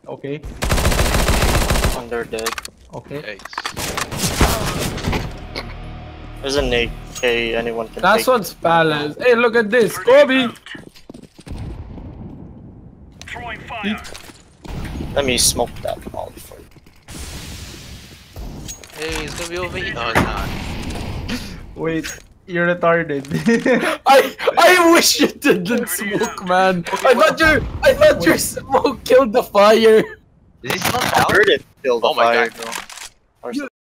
Okay. Under dead. Okay. There's an AK anyone can Last take. one's Palace. Hey, look at this. Kobe! Throwing fire. Let me smoke that all for you. Hey, it's gonna be over here. Oh, it's not. Wait, you're retarded. I wish you didn't smoke, man. I thought your smoke killed the fire. Is he still I down? heard it kill the Oh my fire. god. Or